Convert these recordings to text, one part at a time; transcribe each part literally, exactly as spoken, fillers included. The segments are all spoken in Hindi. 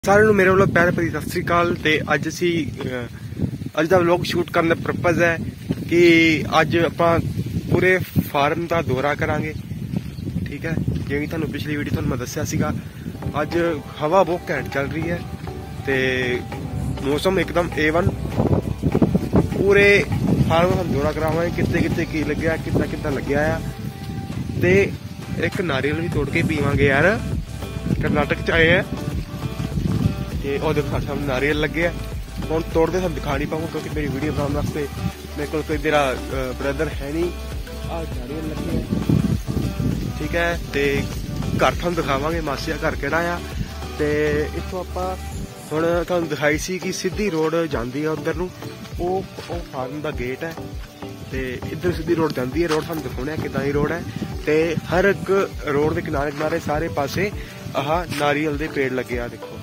सारे नूं मेरे वालों प्यार भरी सत श्री अकाल। ते अज असी अज दा व्लॉग शूट करने का पर्पज है कि अज आपां पूरे फार्म का दौरा करांगे। ठीक है, जिवें तुहानूं पिछली वीडियो तुहानूं मैं दस्सिया सीगा, अज हवा बहुत घैंट चल रही है ते मौसम एकदम ए वन। पूरे फार्म का दौरा करावांगे, कित्ते कित्ते की लग्या, कितना कितना लग्या आ, ते एक नारियल भी तोड़ के पीवांगे यार। कर्नाटक च आए हैं ते और देखो सामने नारियल लगे है। हम तोड़ते हम दिखा नहीं पाऊंगा क्योंकि मेरी वीडियो बनाने वास्ते मेरे को कोई मेरा ब्रदर है नहीं। आ नारियल लगे है, ठीक है। ते घर तुहानूं दिखावांगे मासिया घर किहड़ा आ। ते इत्थों आपां हुण तुहानूं दिखाई सी कि सीधी रोड जांदी है उधर नूं, ओह ओह फार्म दा गेट है ते इधर सीधी रोड जांदी है। रोड तुहानूं दिखाउणे किदां दी रोड है ते हर एक रोड के किनारे किनारे सारे पासे आह नारियल दे पेड़ लगे आ। देखो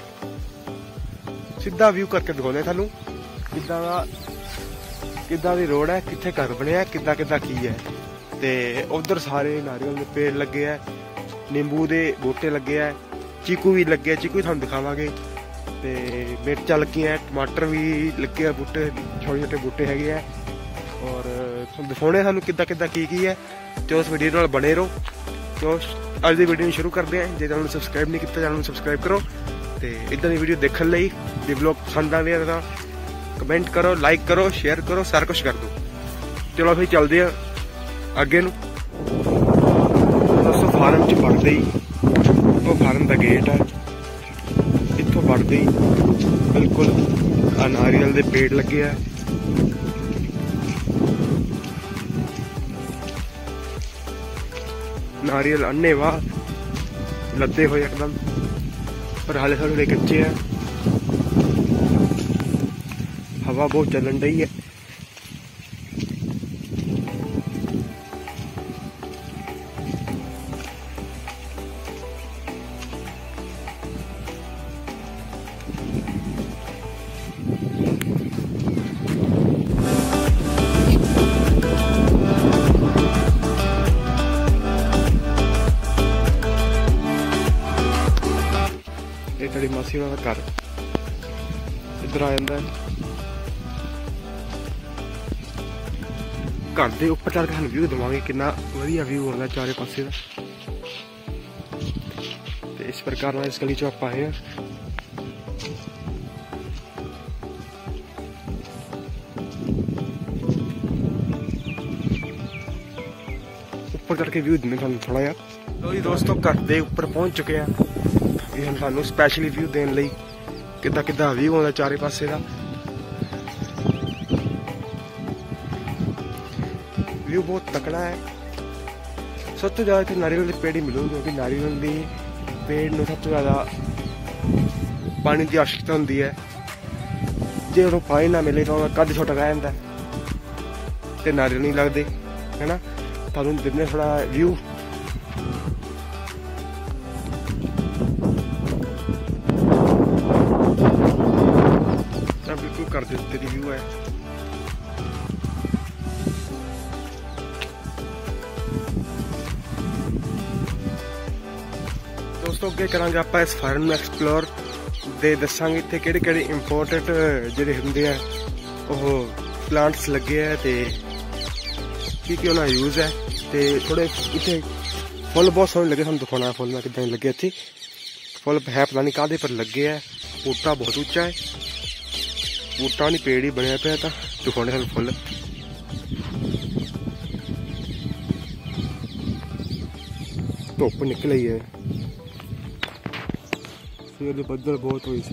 सीधा व्यू करके दिखाने थानू किदा किदा दी रोड है, कित्थे घर बनया, किदा किदा की है। ते उधर सारे नारियल के पेड़ लगे है, नींबू दे बूटे लगे है, चीकू भी लगे है, चीकू थानू दिखावांगे। ते मिर्चा लगी है, टमाटर भी लगे है, बूटे छोटे छोटे बूटे हैगे है। और दिखाने थानू किदा किदा की की है। तो उस वीडियो नाल बने रहो। तो अज दी वीडियो शुरू करते हैं। जे चैनल सबसक्राइब नहीं किया चैनल सबसक्राइब करो। ते इदां दी वीडियो देखने लई जे ब्लॉग पसंद आवे तां कमेंट करो, लाइक करो, शेयर करो, सारा कुछ कर दो। चलो फिर चलते हैं अगे नूं। दोस्तों फार्म च बढ़दे ही वो फार्म का गेट है, इत्थों बढ़दे ही बिल्कुल नारियल दे पेड़ लगे है। नारियल अन्ने वाह लदे हुए एकदम, पर हाले थोड़े कच्चे हैं। हवा बहुत चलन रही है। ये तेरी मासी का घर इधर आ जाता है। घर के उपर चढ़ के हम व्यू देवांगे, कितना वधिया व्यू होता चारे पासे का। ते इस प्रकार इस गली चो आप आए हैं। उपर चढ़ के व्यू देने थोड़ा यार। तो जी दोस्तों घर के उपर पहुंच चुके हैं। हम सानू स्पैशली व्यू देने लई किदा किदा व्यू होता चारे पासे का। व्यू बहुत तकड़ा है। सब तो ज्यादा इतने नारियल के पेड़ ही मिलूगे क्योंकि नारियल के पेड़ में सब तो ज्यादा पानी की आवश्यकता होती है। जे उन्होंने पानी ना मिले तो कद छोटा रह जाता है ते नारियल नहीं लगते, है ना। थानू दिने थोड़ा व्यू। बिल्कुल कर देते व्यू है। दोस्तों अगे करांगे आप इस फार्म में एक्सप्लोर दे दसांगे इत्थे किहड़े किहड़े इंपोर्टेंट जिहड़े हुंदे आ ओह प्लांट्स लगे है ते की की उन्हां यूज है। ते थोड़े इत्थे फुल बहुत सोहने लगे, सानूं दिखाउणा फुल मैं किदां लगे इत्थे। फुल है पता नहीं काहदे पर लगे है। बूटा बहुत उच्चा है, बूटा नहीं पेड़ ही बनया पिया। तां दिखाउणे सानूं फुल। धुप्प निकल आई है, सवेरे बदल बहुत हुई सी।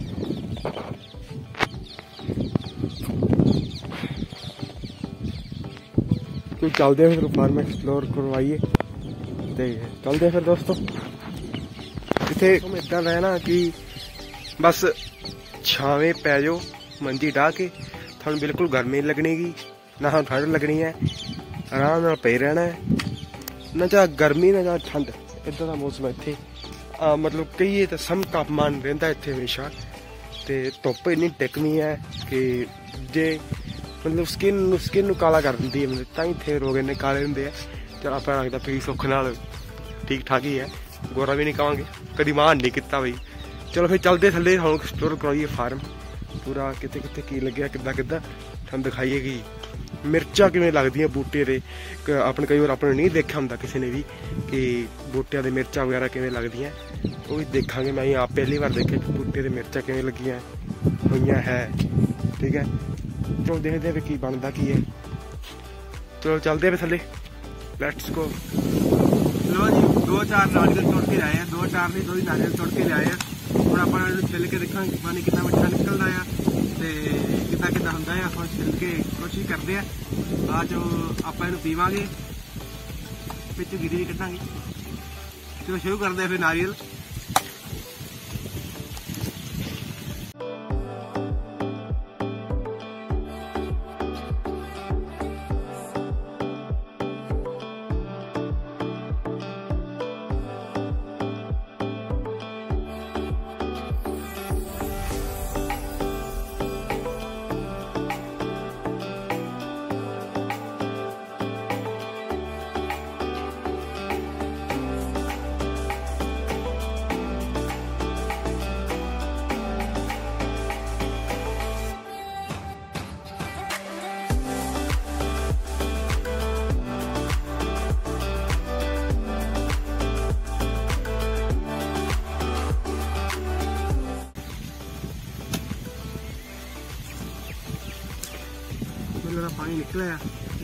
तो चलते हैं फिर फार्म एक्सप्लोर करवाइए। चलते फिर दोस्तों। इतने इदा है ना कि बस छावे पै जाओ मंजी डाह के, थानू बिल्कुल गर्मी नहीं लगनी गी ना ठंड लगनी है। आराम नाल पे रहना है, ना चाह गर्मी ना चाह ठंड। इदा का मौसम इत्थे मतलब कहिए तो सम तापमान रहिंदा इत्थे हमेशा। ते धुप्प इन्नी टिकनी है कि जे मतलब स्किन स्किन काला कर देंदी है, मतलब तां इत्थे लोग इन्ने काले हुंदे आ। चल अपना लगता फिर सुख नाल ठीक ठाक ही है। गोरा भी नहीं कहांगे, कभी मान नहीं किया भाई। चलो फिर चलते थले हम एक्सप्लोर कराइए फार्म पूरा कितने कितने की लगे कि तुम दिखाइए कि मिर्चा किवें लगदियां बूटे दे अपने कई बार अपने नहीं देखा हुंदा किसी ने भी कि बूटियां दे मिर्चा वगैरह किवें लगदियां वो भी देखांगे। मैं आप पहली बार देखे कि बूटे दे मिर्चा किवें लगियां होइयां है। ठीक है चलो देखते हैं की बनता की है। चलो चलते हैं थले लेट्स गो। लो जी दो चार नारियल तोड़ के लाए हैं, दो चार नहीं दो ही नारियल तोड़ के लाए हैं। ਹੁਣ ਆਪਾਂ ਛਿੱਲ ਕੇ ਦੇਖਾਂਗੇ ਪਾਣੀ ਕਿੰਨਾ ਮਿੱਠਾ ਨਿਕਲਦਾ ਆ ਤੇ ਕਿੱਦਾਂ ਕਿੱਦਾਂ ਹੁੰਦਾ ਆ। ਹੁਣ ਛਿੱਲ ਕੇ ਕੋਸ਼ਿਸ਼ ਕਰਦੇ ਆ ਬਾਅਦ ਚੋਂ ਆਪਾਂ ਇਹਨੂੰ ਪੀਵਾਂਗੇ ਵਿੱਚ ਗਿਰੀ ਵੀ ਕੱਢਾਂਗੇ। ਚਲੋ ਸ਼ੁਰੂ ਕਰਦੇ ਆ ਫਿਰ ਨਾਰੀਅਲ। मेरा पानी निकला है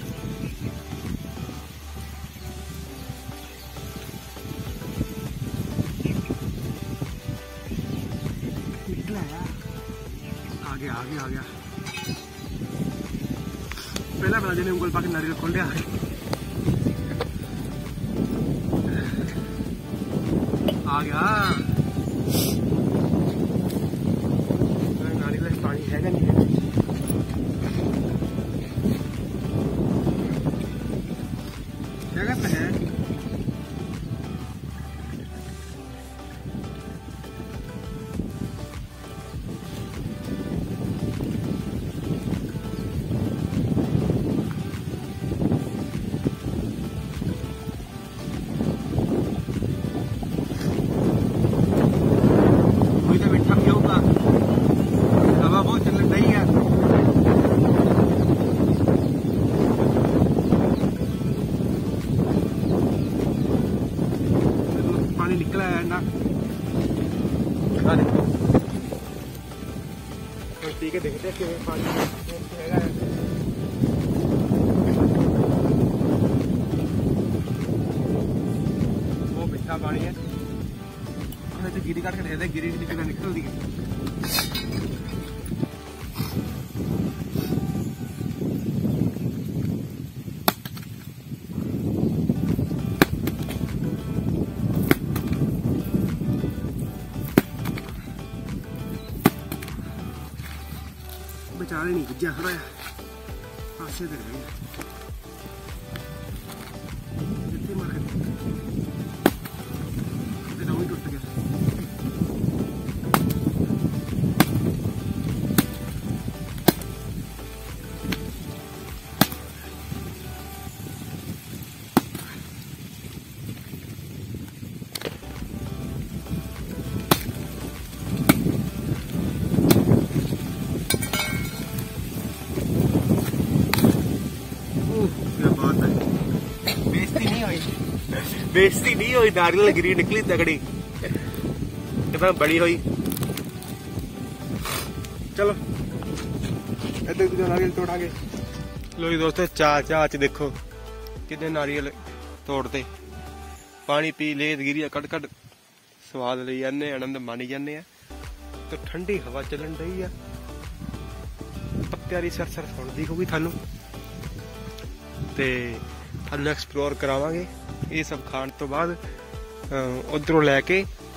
निकला है आ गया आ गया आ गया। पहला बता देने उंगल पाके नारियल खोल दिया आ गया। नारियल पानी है नहीं है जगह पे है। कोई तो मिठा भी होगा हवा बहुत चल रही है। पानी निकला है ना पी के देखते हैं कि पानी है। वो मीठा पानी है तो गिरी काट के देखते गिरी निकल निकल दी। बेचारे नहीं गुज्जा खड़ा है पासे दे रही है जितने मार के तो टूट गया। बेइज्जती नहीं हुई नारियल गिरी निकली तगड़ी एकदम बड़ी हुई। चलो इधर इधर नारियल तोड़ांगे। लो जी दोस्तों चाह चाह च देखो कितने नारियल तोड़ते पानी पी ले गिरी कट कट स्वाद ले जाने आनंद मानी जाने। तो ठंडी हवा चलन रही है पत्तियां दी सरसर सुनदी होगी थानू ते थानू एक्सप्लोर करावांगे ये सब खाण तो बाद उधरों लैके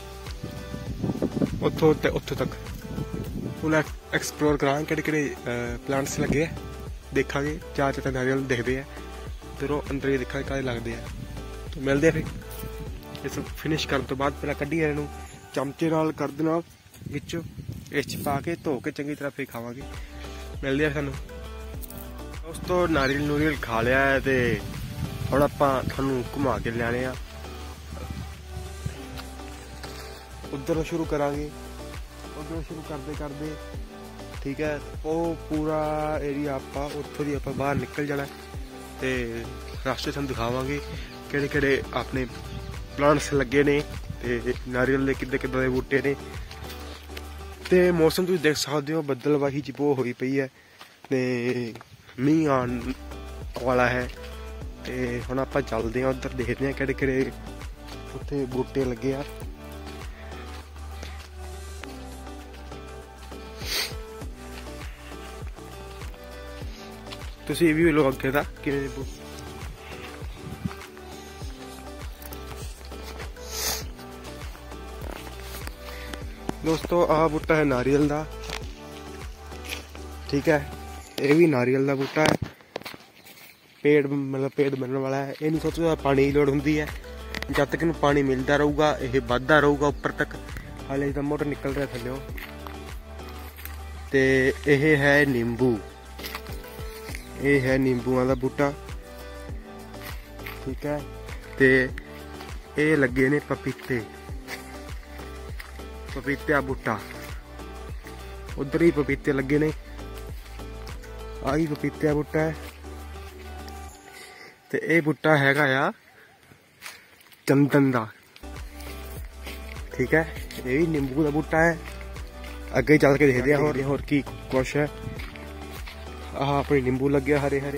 उतो उतो तक पूरा एक्सप्लोर करांगे किहड़े किहड़े प्लांट्स लगे है देखांगे। चार चार नारियल देखते हैं उधरों अंदर ही देखा काले लगते हैं। तो मिलते फिर ये सब फिनिश करने तो बाद पहला कड्ढिए इहनूं चमचे नाल कर देना विच इस पा के धो के चंगी तरह फिर खावांगे। मिलते हैं सानूं दोस्तों नारियल नूरियल खा लिया है ते हुण आपां तुहानूं घुमा के लियाने आ उधर शुरू करांगे उधर शुरू करते करते ठीक है वो पूरा एरिया आप उतों आप बाहर निकल जाना तो रास्ते तुम दिखावे किहड़े किहड़े अपने प्लांट्स लगे ने ते नारियल के किद्दां किद्दां दे बूटे ने ते मौसम तुसीं देख सकते हो बदलवाही च बहुत हुई पई है ते मींह आने वाला है ते हुण आपां चलदे हां उधर देखदे हां किहड़े किहड़े उत्थे बूटे लगे आ तुसीं भी लो अगे दा किवें दोस्तों आ बूटा है नारियल का ठीक है ये भी नारियल का बूटा है पेड़ मतलब पेड़ बनने वाला है ये नहीं सोचो पानी की लोड़ होंगी है जब तक इन्हें पानी मिलता रहूगा ये बढ़ता रहूगा उपर तक हाले एकदम मोटर निकल रहा थल्ले तो यह है नींबू ये है नींबुआ का बूटा ठीक है तो ये लगे ने पपीते पपीते बूटा उधर ही पपीते लगे ने आ ही पपीते बूटा है तो यह बूटा हैगा आ चंदन का ठीक है ये भी नींबू का बूटा है अगे चल के देखते हैं होर होर की कुछ है आह अपने नींबू लगे हरे हरे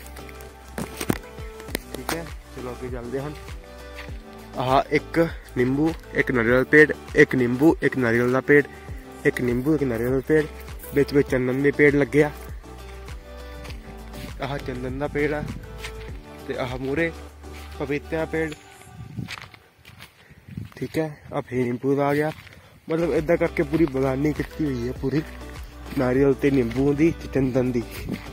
ठीक है चलो अगे चलते हैं आह एक नींबू एक नारियल पेड़ एक नींबू एक नारियल का पेड़ एक नींबू एक नारियल का पेड़ बिच बिच चंदन के पेड़ लगे आह चंदन का पेड़ है ते आह मूरे पपीते पेड़ ठीक है आ फिर नींबू का आ गया मतलब इदा करके पूरी बगानी की हुई है पूरी नारियल ते नींबू दी चंदन दी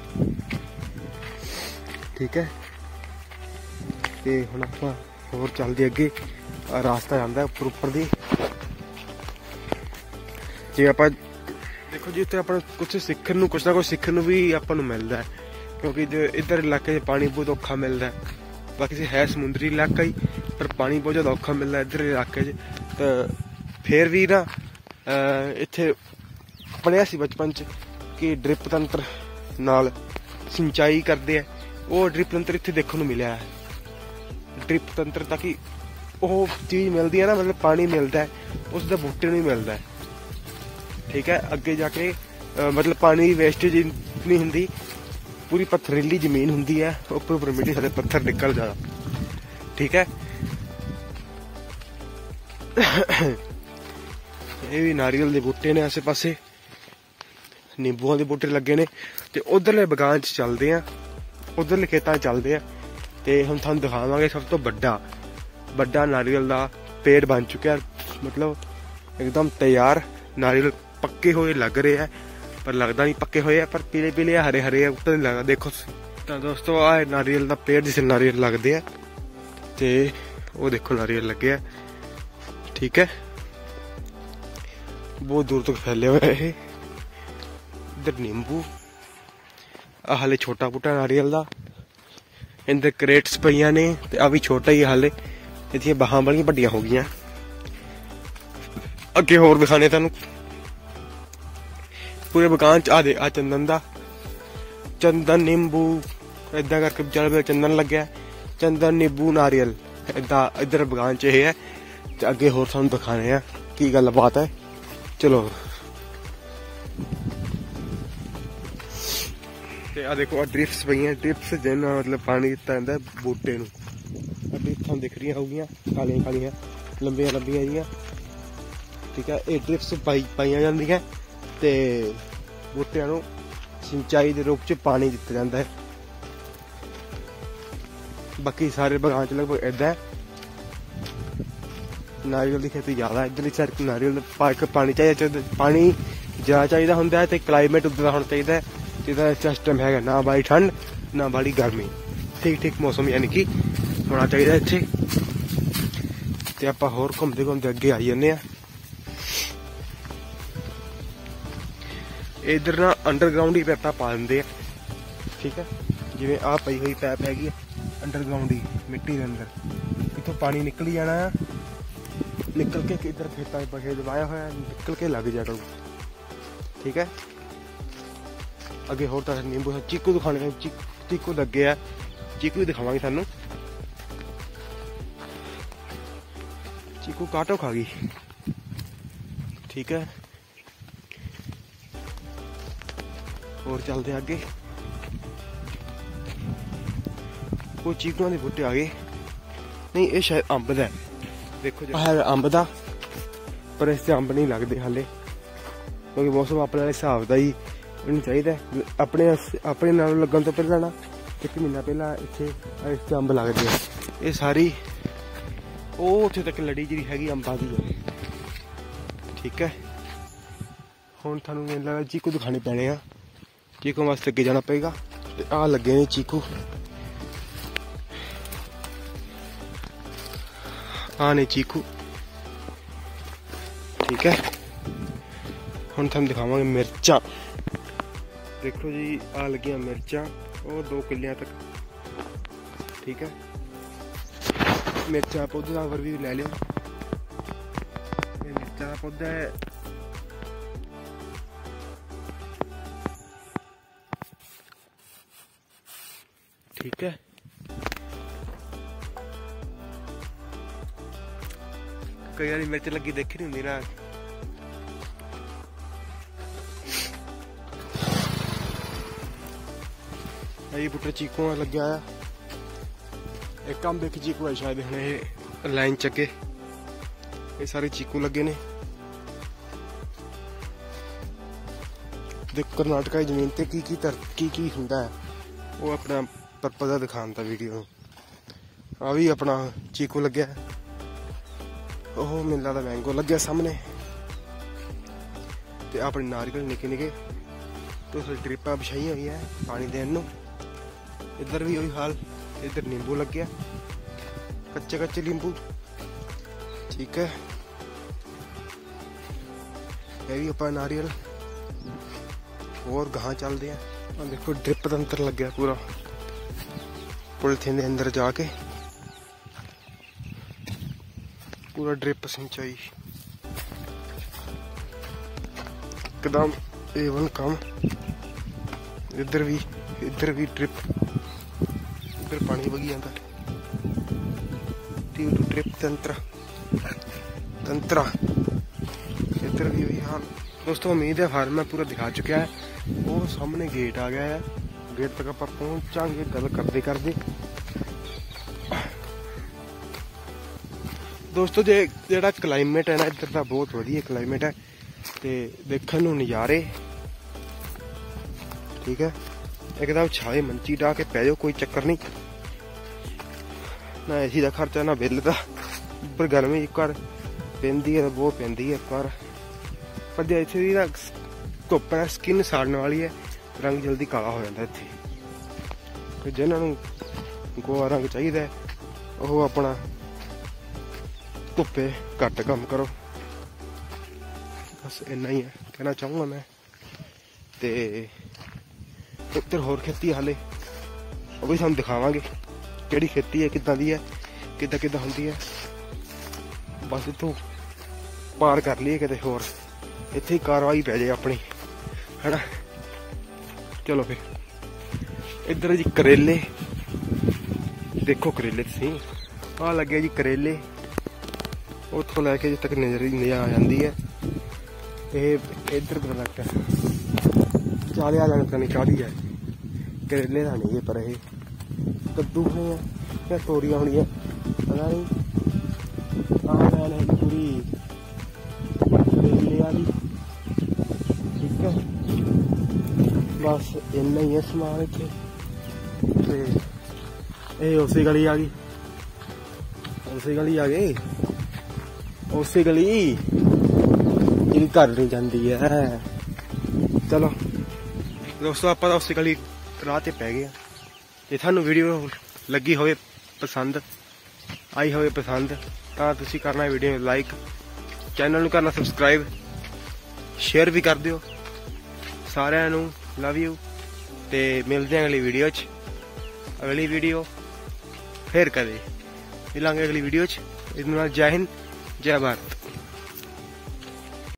ठीक है ते हुण आपां होर चलदे अगे रास्ता जांदा उपर उपर दी जे आपां देखो जी उत्थे आपां कुछ सीखण नूं कुछ ना कुछ सीखण नूं भी आपां नूं मिलदा है क्योंकि जो इधर इलाके पानी बहुत औखा मिलता है बाकी से है समुद्री इलाका ही पर पानी बहुत ज़्यादा औखा मिलता है इधर इलाके तो फिर भी ना इत्थे पढ़िया सी बचपन च कि ड्रिप तंत्र नाल सिंचाई करते हैं वो ड्रिप तंत्र इत्थे देखने को मिला है ड्रिप तंत्र ताकि वो चीज़ मिलती है ना मतलब पानी मिलता है उसका बूटे नहीं मिलता है ठीक है अगे जाके मतलब पानी वेस्टेज नहीं होंगी पूरी पत्थरीली जमीन होंगी है उपर उपर मिट्टी सारे पत्थर निकल जाना ठीक है ये भी नारियल के बूटे ने आसे पासे नींबुआ के बूटे लगे ने ते उधरले बगान च चलते हैं उधरले खेतों चलते हैं ते हम थानू दिखावांगे सब तो बड़ा बड़ा नारियल का पेड़ बन चुका है मतलब एकदम तैयार नारियल पक्के हुए लग रहे हैं पर लगता नहीं पक्के हुए पर पीले पीले हरे हरे उत्तर नहीं लगता देखो तो दोस्तों आ नारियल का पेड़ जिसे नारियल लगते हैं तो वो देखो नारियल लगे है ठीक है बहुत दूर तक फैले हुए है इधर नींबू हाले छोटा बूटा नारियल का इंदर क्रेट्स पईयां ने ते आ भी छोटा ही हाले इहदियां बाहां बड़ियां वड्डियां हो गईयां अगे होर दिखाने तुहानूं पूरे बगान च आ दे आ चंदन दा चंदन नींबू इदा करके चल चंदन लग्या चंदन नींबू नारियल इदा इधर बगान च है ते अगे होर तुहानूं दिखाने आ की गल बात है चलो ते आ देखो आ ड्रिप्स पईयां ड्रिप्स जिन्ना मतलब पानी दिता जांदा बूटे नूं ड्रिप्स तुहानूं दिख रही होगियां कालियां कालियां लंबियां लंबियां जियां ठीक है ये ड्रिप्स पाई पाईयां जांदियां ते बूटियां नूं सिंचाई के रूप च पानी दिता जाता है बाकी सारे बगान च लगभग इदा है नारियल की खेती ज्यादा इधरली साइड नारियल पानी चाहिए पानी ज्यादा चाहिए होंदा है ते क्लाइमेट उधर होना चाहिए जिदा सिस्टम है ना बड़ी ठंड ना बड़ी गर्मी ठीक ठीक मौसम यानी कि होना चाहिए इत्थे ते आपां होर घूमते घूमते अगे आई जन्ने आ इधर ना अंडरग्राउंड ही पैपा पा देंगे ठीक है जिवें आ पई हुई पैप हैगी अंडरग्राउंड ही मिट्टी के अंदर इतों पानी निकली जाना है निकल के इधर खेतों में खेत वाया होया निकल के लग जाया करो, ठीक है। अगे होर तरह नींबू चीकू दिखाने चीकू लगे है, चीकू भी दिखावांगे थानू। चीकू काटो खा गई, ठीक है। और चलते आगे, वो चीकुआं दे बूटे आ गए। नहीं ये शायद अंब दा देखो है, अंब दा, पर इस अंब नहीं लगते हाले क्योंकि मौसम अपने हिसाब का ही मैनूं चाहिए। अपने अपने नाल लगन तो पहला ना एक महीना पहला इत्थे इस अंब लगते हैं। ये सारी वो उत्थे तक लड़ी जी हैगी अंबां दी है, ठीक है। हुण थानूं मैनूं लगदा चीकू दिखाने पैने आ, चीकू वास्ते अगे जाना पेगा। ते आ लगे ने चीकू, आ ने चीकू, ठीक है। हुण थानूं दिखावांगे मिर्चां। देखो जी आ लगियां मिर्चां, वो दो किलियां तक, ठीक है। मिर्चा पौधे का ओवरव्यू ले लियो। मिर्चा का पौधा है, ठीक है। कई बार मिर्च लगी देखी नहीं होंगी ना। ये बूटा चीकू लगे आया, एक अंब एक चीकू है शायद, हुण ये लाइन चके ये सारे चीकू लगे ने। देख कर्नाटका की जमीन ते की की तर की की हुंदा है, वो अपना पर्पज दिखाता वीडियो। आ भी अपना चीकू लग्या, ओह मैनूं लगदा मैंगो लग्या सामने। ते अपने नारियल निके निके तो ड्रिपां बिछाई हुई है पानी देने नूं। इधर भी वही हाल, इधर नींबू लग गया, कच्चे कच्चे नींबू, ठीक है। ये भी अपना नारियल। और गां चलते हैं, देखो ड्रिप तंत्र लग गया पूरा पॉलीथीन के अंदर जाके, पूरा ड्रिप सिंचाई एकदम ए वन काम। इधर भी इधर भी ड्रिप, इधर पानी बगी जाता, ड्रिप तंत्र तंत्र इधर भी वही हाल। दोस्तों उम्मीद है फार्म में पूरा दिखा चुका है। वो सामने गेट आ गया है, गेट तक आप पहुंचांगे गल करते करते। दोस्तों जे जेड़ा क्लाइमेट है ना इधर का बहुत वधिया क्लाइमेट है, ते देखने नूं नज़ारे, ठीक है। एकदम छाए मंची डा के पै जाओ, कोई चक्कर नहीं ना। एसी का खर्चा ना बिल का, पर गर्मी घर पैंदी है बहुत पैंदी है घर। पर जो इत्थे दी ना धुप्प है स्किन साड़ने वाली है, रंग जल्दी काला हो जाता इत्थे। जिन्होंने गोआ रंग चाहिए वो अपना धुप्पे घट काम करो, बस इन्ना ही है कहना चाहूँगा मैं। ते इधर होर खेती हाले वो भी सानूं दिखावांगे किहड़ी खेती है, किदां दी है, किदां किदां हुंदी है। बस इत्थों पार कर लिए किते होर इत्थे कार्रवाई पै जाए अपनी, है ना। चलो फिर इधर जी करेले, देखो करेले तुसीं आ लगे जी करेले, उतों लैके जिथे तक नजर नजर आ जाती है। ये इधर पता लगता है चाली आ जाने पता नहीं चाली है, करेले का नहीं है, पर ये कद्दू होने या तोरियां होनी है पता नहीं। आ लैन है पूरी करेले वाली, ठीक है। बस इन्ना ही है समान इत्थे। ये उसी गली आ गई, उसी गली आ गई, उसी गली जी घर नहीं जाती है। चलो दोस्तों आप उसी गली राह ते पै गए। जे थानू वीडियो लगी होवे पसंद आई होवे पसंद तां तुसीं करना वीडियो लाइक, चैनल नूं करना सबसक्राइब, शेयर भी कर दिओ। सारिआं नूं लव यू, ते मिलदे हैं अगली वीडियो च। अगली वीडियो फिर कदे मिलांगे अगली वीडियो च। इस नाल जय हिंद जय भारत।